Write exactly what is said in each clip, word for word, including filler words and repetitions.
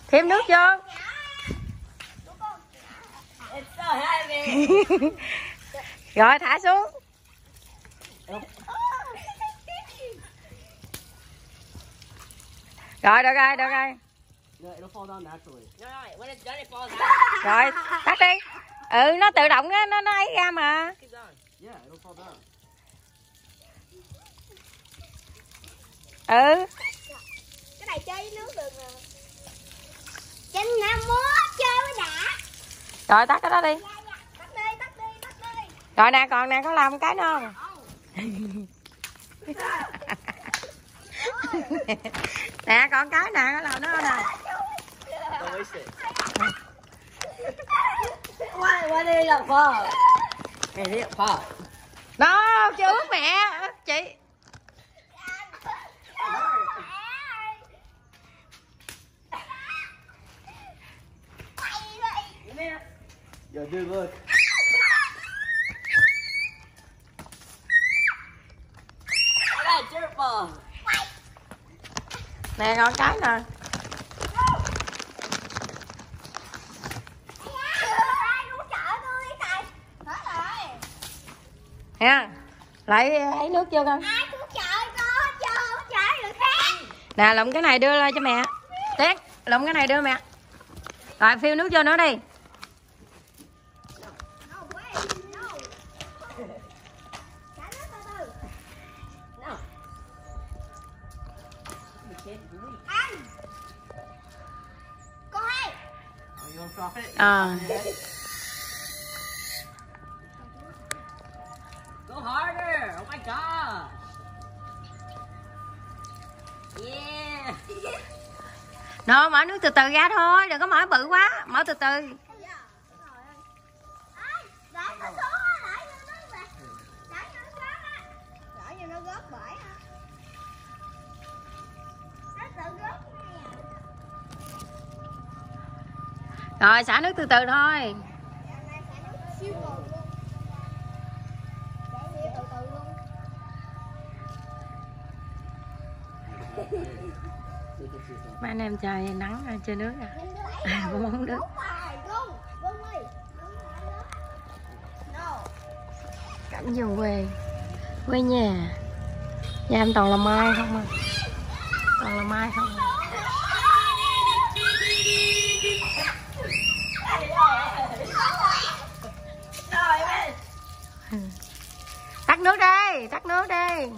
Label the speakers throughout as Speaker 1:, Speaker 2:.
Speaker 1: Thêm nước vô. Rồi thả xuống. Rồi được rồi, được rồi. Rồi, tắt đi. Ừ, nó tự động nó nó ấy ra mà. Ừ.
Speaker 2: Cái này chơi với nước được nè. Trên Nam múa chơi với đã.
Speaker 1: Rồi tắt cái đó đi.
Speaker 2: Tắt đi, tắt đi, tắt đi.
Speaker 1: Rồi nè, còn nè, có làm cái nữa không? Nè, còn cái nè, có làm nữa không nè?
Speaker 3: What, what is it for? Is it for?
Speaker 1: Nó chưa ướt mẹ, chị.
Speaker 4: Yo, dude, look.
Speaker 3: I got a dirt ball.
Speaker 1: Nè, còn cái nè. Nha, lại lấy nước vô con.
Speaker 2: Ai cũng chọi con, cho chọi được khác.
Speaker 1: Nè, lụm cái này đưa lên cho mẹ. Tét, lụm cái này đưa mẹ. Rồi phiêu nước vô nữa đi. À.
Speaker 3: Go harder! Oh my god! Yeah!
Speaker 1: Nó mở nước từ từ ra thôi, đừng có mở bự quá, mở từ từ. Rồi xả nước từ từ thôi. Mấy anh em trời nắng ra chơi nước à. À, cũng muốn nước. Cảnh vườn quê, quê nhà. Nhà em toàn là mai không à. Toàn là mai không à. Tắt nước đi, tắt nước đi.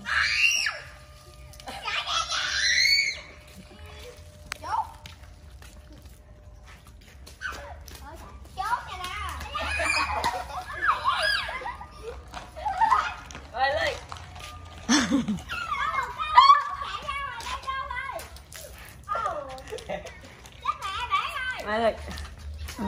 Speaker 3: Mày ơi.
Speaker 1: Ừ.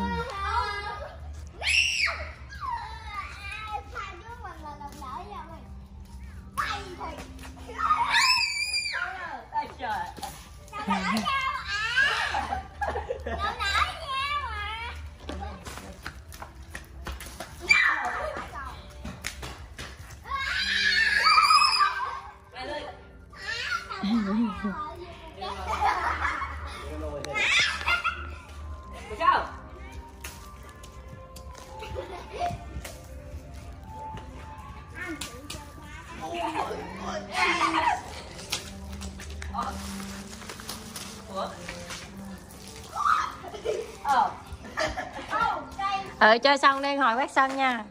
Speaker 1: Ừ, chơi xong đi, hồi quét sân nha.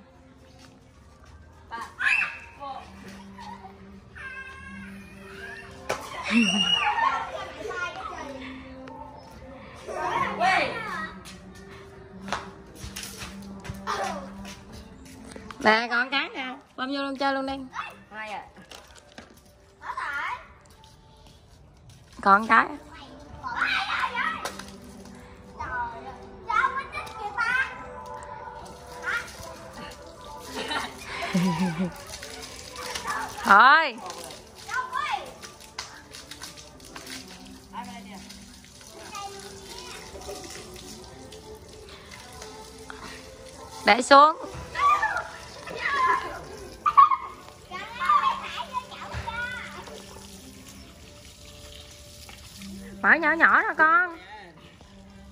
Speaker 1: Nè, còn cái nè, bơm vô luôn chơi luôn đi.
Speaker 3: Hai à.
Speaker 1: Còn cái. Thôi. Để xuống. Mở nhỏ nhỏ thôi con.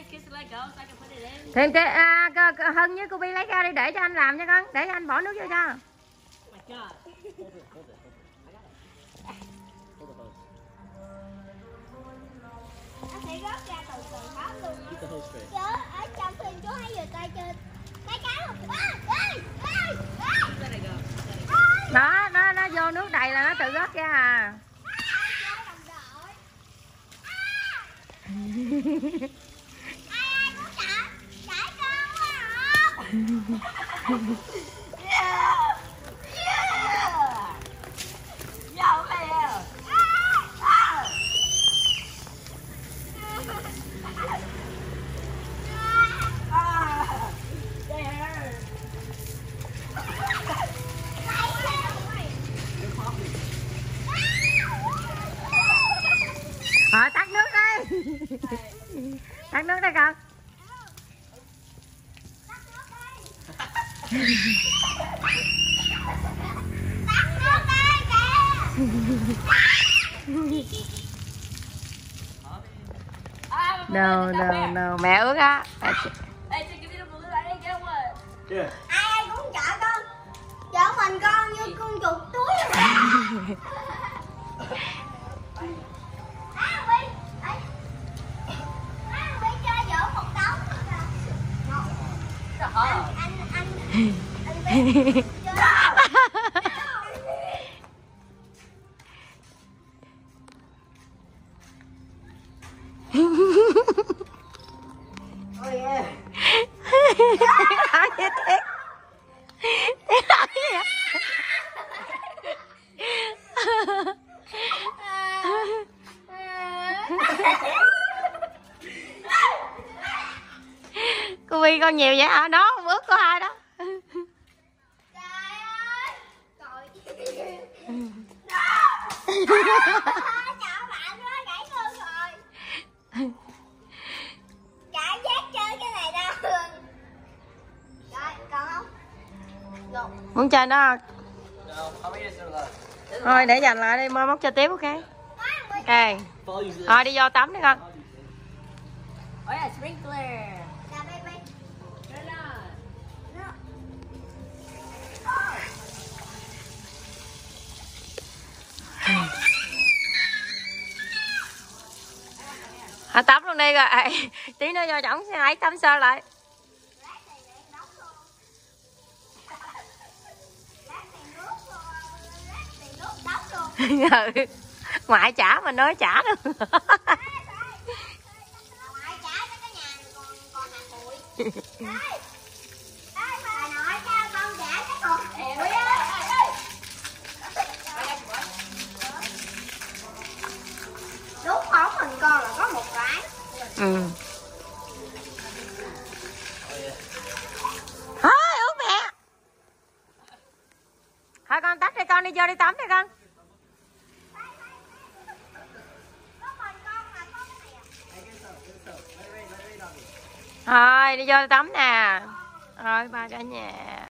Speaker 1: Thêm thế à, Hân với cô Bi lấy ra đi để cho anh làm cho con, để cho anh bỏ nước vô cho.
Speaker 2: Nó sẽ rớt ra từ từ hết luôn đó. Chứ ở trong phim chú thấy vừa coi chưa mấy cái không?
Speaker 1: Đó, nó nó vô nước đầy là nó tự rớt ra à.
Speaker 2: Ai ai cũng sợ, chạy con quá à.
Speaker 1: Rồi tắt nước đi. Tắt nước đây con. No, no, no. Mẹ ướt á.
Speaker 4: Yeah.
Speaker 2: Ai ai cũng chở con, chở mình con như con chuột túi vậy. Á Huy, ấy. Á Huy chơi dở một đống rồi. Anh anh anh anh biết chơi.
Speaker 4: Oh yeah.
Speaker 1: Nói với Thiết. Nói gì vậy? Cô Bi con nhiều vậy hả? Đó không ướt có ai đó.
Speaker 2: Trời ơi. Trời. Chào bạn nó gãy luôn rồi. Chả dám chơi cái này đâu. Rồi, còn không? Rồi.
Speaker 1: Muốn chơi nó không?
Speaker 4: No, how many is there left?
Speaker 1: Thôi để dành lại đi, mai mốt chơi tiếp ok. Ok.
Speaker 4: Follow you.
Speaker 1: Thôi đi vô tắm đi con.
Speaker 3: Oh yeah, sprinkler.
Speaker 2: Là baby.
Speaker 3: Turn on.
Speaker 2: Nó.
Speaker 1: Thôi tắm luôn đi rồi. Ê, tí nữa vô chổng xe ấy tắm sơ lại.
Speaker 2: Lát thì để nóng luôn. Lát thì nước luôn. Lát thì nước đóng luôn.
Speaker 1: Ừ. Ngoại trả mà nói trả được.
Speaker 2: Ngoại trả cho cái nhà này còn còn hàng bụi. Ê, bà nội cho con trả cái còn hàng bụi á. Đúng bóng mình con là có một cái.
Speaker 1: Ừ. Thôi ướt mẹ. Thôi con tắt đi con, đi vô đi tắm đi con.
Speaker 2: Có mình con mà có cái này à?
Speaker 1: Thôi đi vô đi tắm nè. Rồi ba cả nhà.